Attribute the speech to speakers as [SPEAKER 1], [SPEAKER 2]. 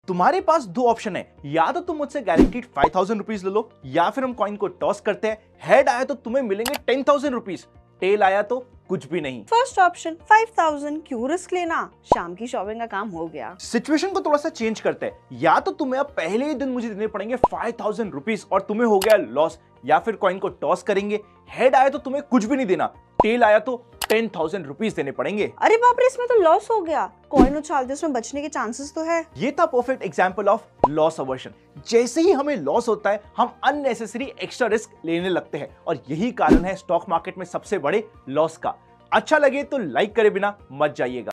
[SPEAKER 1] तुम्हारे पास दो ऑप्शन है, या तो तुम मुझसे गारंटीड 5000 रुपीज ले लो, या फिर हम कॉइन को टॉस करते हैं। हेड आया तो तुम्हें मिलेंगे 10,000 रुपीज, टेल आया तो कुछ भी नहीं।
[SPEAKER 2] फर्स्ट ऑप्शन 5000, क्यों रिस्क लेना, शाम की शॉपिंग का काम हो गया।
[SPEAKER 1] सिचुएशन को थोड़ा सा चेंज करते हैं, या तो तुम्हें अब पहले ही दिन मुझे देने पड़ेंगे 5000 रुपीज और तुम्हें हो गया लॉस, या फिर कॉइन को टॉस करेंगे। हेड आया तो तुम्हें कुछ भी नहीं देना, टेल आया तो 10,000 रुपीज देने पड़ेगे।
[SPEAKER 2] अरे बाप रे, इसमें तो लॉस हो गया। कॉइन उछालते उसमें बचने के चांसेस तो है।
[SPEAKER 1] ये था perfect example of loss aversion. जैसे ही हमें लॉस होता है हम अननेसेसरी एक्स्ट्रा रिस्क लेने लगते हैं, और यही कारण है स्टॉक मार्केट में सबसे बड़े लॉस का। अच्छा लगे तो लाइक करे बिना मत जाइएगा।